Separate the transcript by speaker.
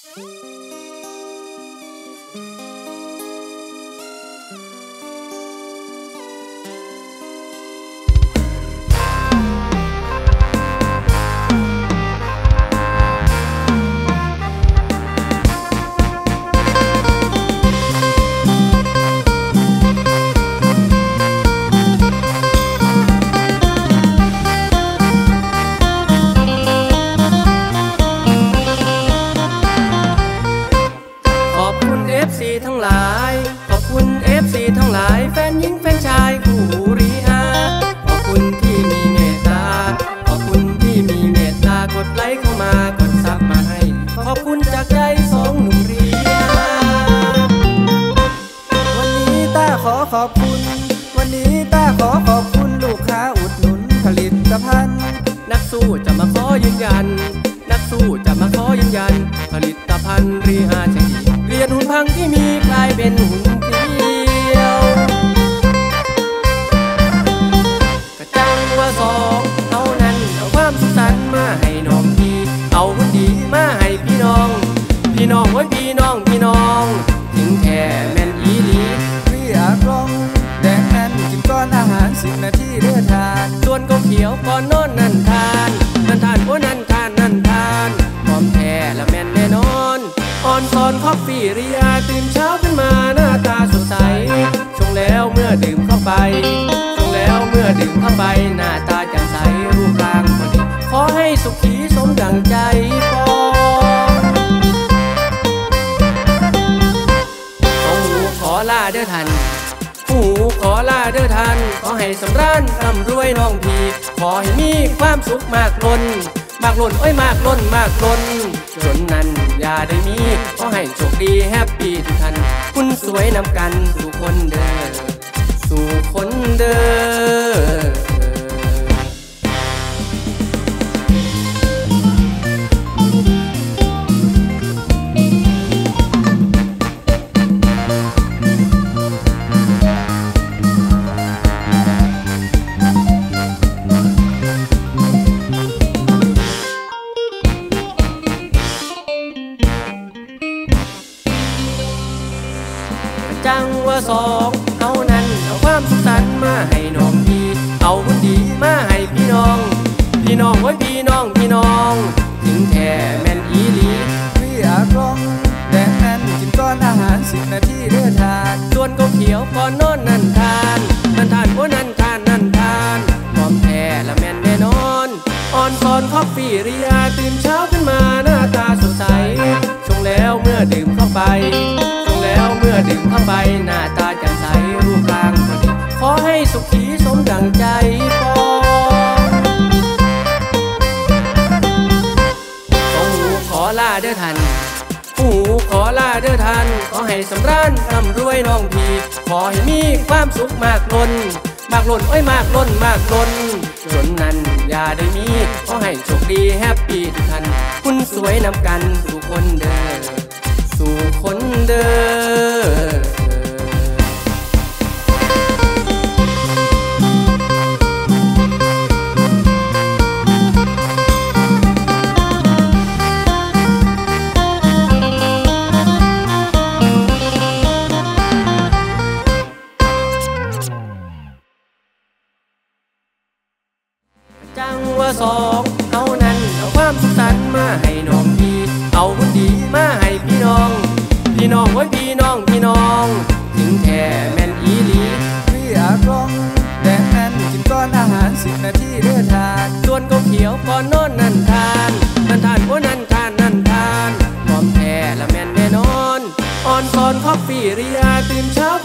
Speaker 1: ทั้งหลายขอบคุณ FC ทั้งหลายแฟนหญิงแฟนชายคู่หูริอาขอบคุณที่มีเมตตาขอบคุณที่มีเมตตากดไลค์เข้ามากดซับมาให้ขอบคุณจากใจสองหนุ่มริอาวันนี้ต้าขอขอบคุณวันนี้ต้าขอขอบคุณลูกค้าอุดหนุนผลิตภัณฑ์นักสู้จะมาขอยืนยันนักสู้จะมาขอยืนยันผลิตภัณฑ์ริอาใช่เปลี่ยนหุ่นพังที่มีกลายเป็นหุ่นเกลียวกระจังว่าสองเท่านั้นเอาความสุขสันต์มาให้น้องพี่เอาหุ่นดีมาให้พี่น้องพี่น้องไว้พี่น้องพี่น้องถึงแค่แม่นอีหลีพี่อยากลองแดงนั้นกินก้อนอาหาร10 นาทีเลือทานส่วนก็เขียวก่อนนอนนั่นทานนั่นทานโอ้นั่นทานนั่นทานพร้อมแท้และแม่นแน่นอนออนซอนคอฟฟี่ริอาตื่นเช้าขึ้นมาหน้าตาสดใสชงแล้วเมื่อดื่มเข้าไปชงแล้วเมื่อดื่มเข้าไปหน้าตาแจ่มใสรูปร่างพอดีขอให้สุขีสมดังใจปองของหูขอลาเด้อท่านหูขอลาเด้อท่านขอให้สำราญร่ำรวยน้องพี่ขอให้มีความสุขมากล้นมากล้นโอ้ยมากล้นมากล้นจนนั้นอย่าได้มีขอให้โชคดีแฮปปี้ทุกท่านคุณสวยนำกันสู่คนเด้อสู่คนเด้อจังว่าสองเท่านั้นเอาความสุขสันต์มาให้น้องพี่เอาหุ่นดีมาให้พี่น้องพี่น้องไว้พี่น้องพี่น้องถึงแท้แม่นอีหลีพี่อยากลองแดงนั้นกินก้อนอาหาร10 นาทีเลือทานส่วนก็เขียวก่อนนอนนั่นทานนั่นทานโอ้นั่นทานนั่นทานพร้อมแท้และแม่นแน่นอนออนซอนคอฟฟี่ริอาตื่นเช้าขึ้นมาหน้าตาสดใสชงแล้วเมื่อดื่มเข้าไปแล้วเมื่อดื่มเข้าไปหน้าตาแจ่มใสรูปร่างพอดีขอให้สุขีสมดังใจปองของหูขอลาเด้อท่านหูขอลาเด้อท่านขอให้สำราญร่ำรวยน้องพี่ขอให้มีความสุขมากล้นมากล้นโอ้ยมากล้นมากล้นจนนั้นอย่าได้มีขอให้โชคดีแฮปปี้ทุกท่านคุณสวยนำกันสู่คนเด้อสู่คนเด้อจังว่าสองเท่านั้นเอาความสุขสันต์มาให้น้องพี่เอาหุ่นดีมาให้พี่น้องพี่น้องไว้พี่น้องพี่น้องถึงแท้แม่นอีหลีพี่อยากลองแดงนั้นกินก้อนอาหาร10 นาทีเลือทานส่วนก็เขียวก่อนนอนนั่นทานนั่นทานโอ้นั่นทานนั่นทานพร้อมแท้และแม่นแน่นอนออนซอนคอฟฟี่ริอาตื่นเช้า